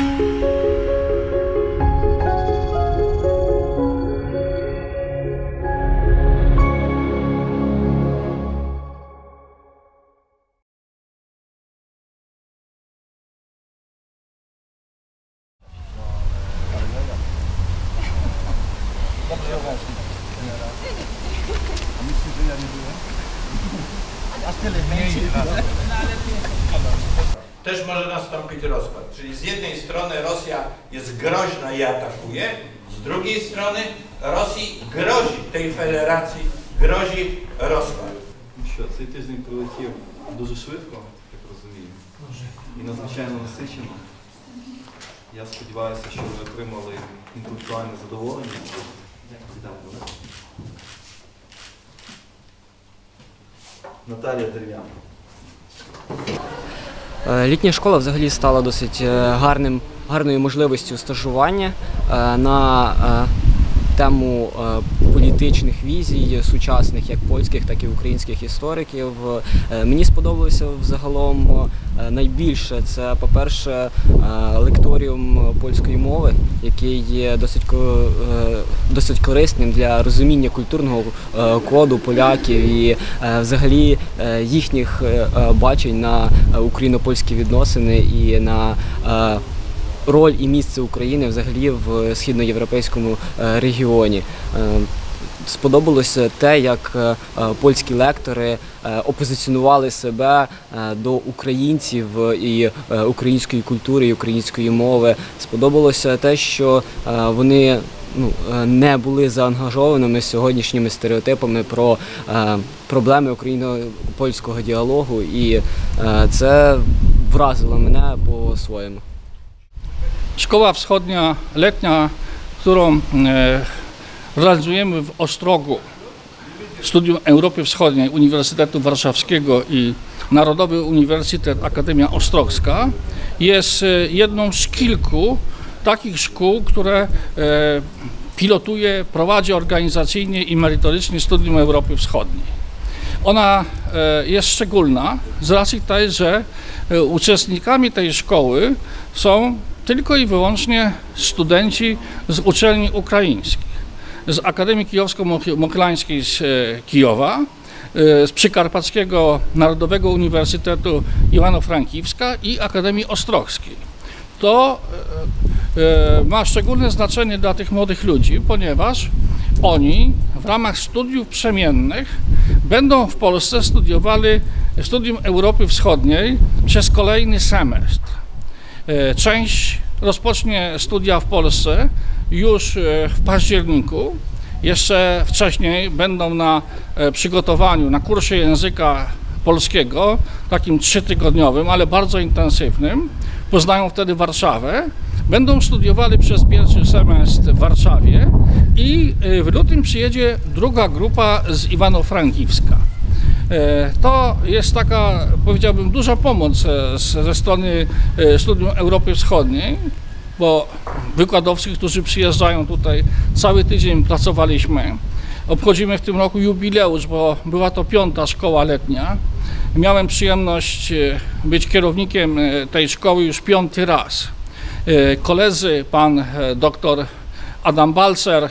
Też może nastąpić rozpad, czyli z jednej strony Rosja jest groźna i atakuje, z drugiej strony Rosji grozi, tej federacji grozi rozpad. Що цей тиждень пролетів дуже швидко, як розумію, і надзвичайно насичено. Я сподіваюся, що ви отримали інтелектуальне задоволення. Наталія Дерев'яна. Літня школа взагалі стала досить гарною можливістю стажування на тему політичних візій сучасних, як польських, так і українських істориків. Мені сподобалося взагалом найбільше це, по-перше, лекторіум польської мови, який є досить корисним для розуміння культурного коду поляків і взагалі їхніх бачень на україно-польські відносини і на роль і місце України взагалі в східноєвропейському регіоні. Сподобалося те, як польські лектори опозиціонували себе до українців і української культури, і української мови. Сподобалося те, що вони не були заангажованими сьогоднішніми стереотипами про проблеми україно-польського діалогу, і це вразило мене по-своєму. Szkoła Wschodnia letnia, którą realizujemy w Ostrogu, Studium Europy Wschodniej Uniwersytetu Warszawskiego i Narodowy Uniwersytet Akademia Ostrogska, jest jedną z kilku takich szkół, które pilotuje, prowadzi organizacyjnie i merytorycznie Studium Europy Wschodniej. Ona jest szczególna z racji tej, że uczestnikami tej szkoły są tylko i wyłącznie studenci z uczelni ukraińskich, z Akademii Kijowsko-Mohylańskiej z Kijowa, z Przykarpackiego Narodowego Uniwersytetu Iwano-Frankiwska i Akademii Ostrogskiej. To ma szczególne znaczenie dla tych młodych ludzi, ponieważ oni w ramach studiów przemiennych będą w Polsce studiowali Studium Europy Wschodniej przez kolejny semestr. Część rozpocznie studia w Polsce już w październiku. Jeszcze wcześniej będą na przygotowaniu, na kursie języka polskiego, takim 3-tygodniowym, ale bardzo intensywnym. Poznają wtedy Warszawę. Będą studiowali przez pierwszy semestr w Warszawie i w lutym przyjedzie druga grupa z Iwano-Frankiwska. To jest taka, powiedziałbym, duża pomoc ze strony Studium Europy Wschodniej, bo wykładowcy, którzy przyjeżdżają tutaj, cały tydzień pracowaliśmy. Obchodzimy w tym roku jubileusz, bo była to 5. szkoła letnia. Miałem przyjemność być kierownikiem tej szkoły już 5. raz. Koledzy, pan doktor Adam Balcer,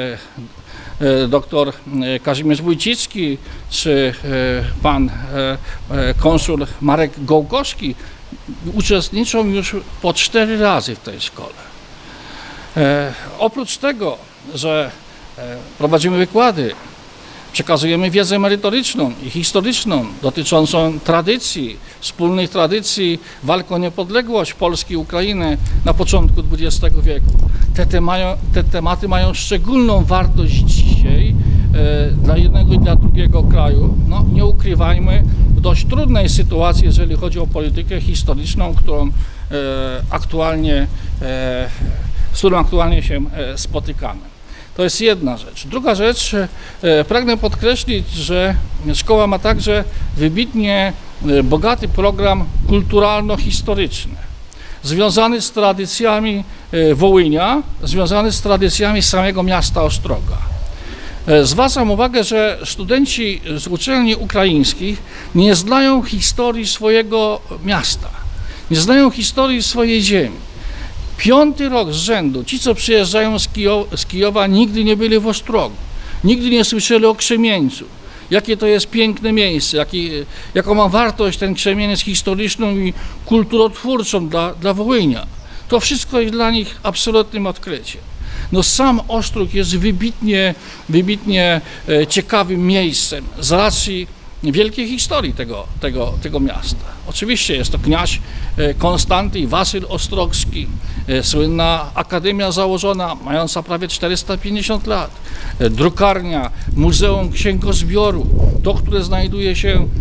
doktor Kazimierz Wójcicki czy pan konsul Marek Gołkowski uczestniczą już po 4 razy w tej szkole. Oprócz tego, że prowadzimy wykłady, przekazujemy wiedzę merytoryczną i historyczną dotyczącą tradycji, wspólnych tradycji walki o niepodległość Polski i Ukrainy na początku XX wieku. Te tematy mają szczególną wartość dzisiaj dla jednego i dla drugiego kraju. No, nie ukrywajmy, w dość trudnej sytuacji, jeżeli chodzi o politykę historyczną, z którą aktualnie się spotykamy. To jest jedna rzecz. Druga rzecz, pragnę podkreślić, że szkoła ma także wybitnie bogaty program kulturalno-historyczny, związany z tradycjami Wołynia, związany z tradycjami samego miasta Ostroga. Zwracam uwagę, że studenci z uczelni ukraińskich nie znają historii swojego miasta, nie znają historii swojej ziemi. 5. rok z rzędu ci, co przyjeżdżają z Kijowa, nigdy nie byli w Ostrogu, nigdy nie słyszeli o Krzemieńcu. Jakie to jest piękne miejsce, jaką ma wartość ten Krzemieniec historyczną i kulturotwórczą dla Wołynia. To wszystko jest dla nich absolutnym odkryciem. No sam Ostróg jest wybitnie ciekawym miejscem z racji wielkiej historii tego miasta. Oczywiście jest to kniaź Konstanty i Wasyl Ostrogski, słynna akademia założona, mająca prawie 450 lat, drukarnia, Muzeum Księgozbioru, to, które znajduje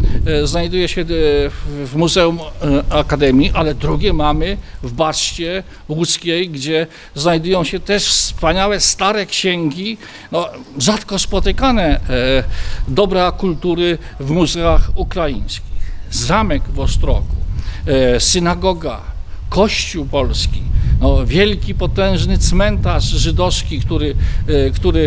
się w Muzeum Akademii, ale drugie mamy w Baszcie Łódzkiej, gdzie znajdują się też wspaniałe stare księgi, no, rzadko spotykane dobra kultury w muzeach ukraińskich. Zamek w Ostrogu, synagoga, kościół polski, no, wielki, potężny cmentarz żydowski, który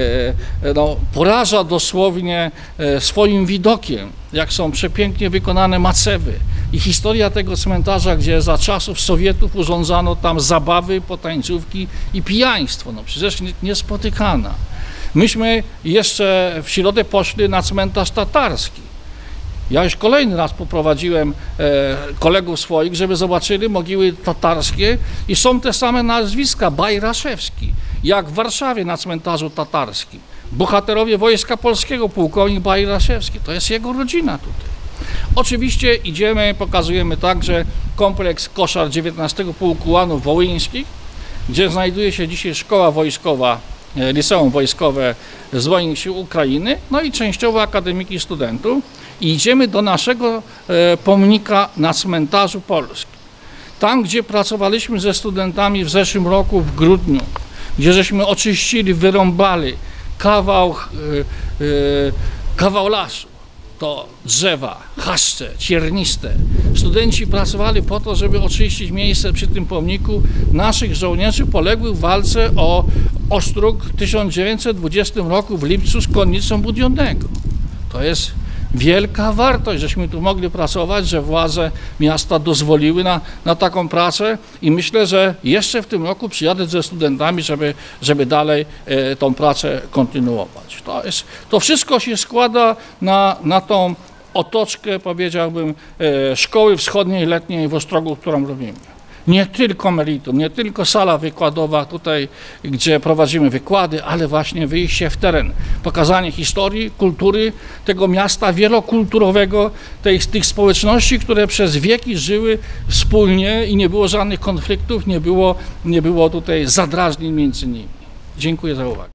no, poraża dosłownie swoim widokiem, jak są przepięknie wykonane macewy. I historia tego cmentarza, gdzie za czasów Sowietów urządzano tam zabawy, potańcówki i pijaństwo, no przecież niespotykana. Myśmy jeszcze w środę poszli na cmentarz tatarski. Ja już kolejny raz poprowadziłem kolegów swoich, żeby zobaczyli mogiły tatarskie i są te same nazwiska, Bajraszewski, jak w Warszawie na cmentarzu tatarskim. Bohaterowie Wojska Polskiego, pułkownik Bajraszewski, to jest jego rodzina tutaj. Oczywiście idziemy, pokazujemy także kompleks koszar 19 Pułku Ułanów Wołyńskich, gdzie znajduje się dzisiaj szkoła wojskowa, liceum wojskowe z Wojen Sił Ukrainy, no i częściowo akademiki studentów. I idziemy do naszego pomnika na cmentarzu polskim. Tam, gdzie pracowaliśmy ze studentami w zeszłym roku w grudniu, gdzie żeśmy oczyścili, wyrąbali kawał lasu, to drzewa, chaszcze, cierniste. Studenci pracowali po to, żeby oczyścić miejsce przy tym pomniku naszych żołnierzy poległych w walce o Ostróg w 1920 roku w lipcu z konnicą Budionnego. To jest wielka wartość, żeśmy tu mogli pracować, że władze miasta dozwoliły na taką pracę i myślę, że jeszcze w tym roku przyjadę ze studentami, żeby dalej tą pracę kontynuować. To wszystko się składa na tą otoczkę, powiedziałbym, szkoły wschodniej, letniej w Ostrogu, którą robimy. Nie tylko meritum, nie tylko sala wykładowa tutaj, gdzie prowadzimy wykłady, ale właśnie wyjście w teren, pokazanie historii, kultury tego miasta wielokulturowego, tych społeczności, które przez wieki żyły wspólnie i nie było żadnych konfliktów, nie było tutaj zadrażnień między nimi. Dziękuję za uwagę.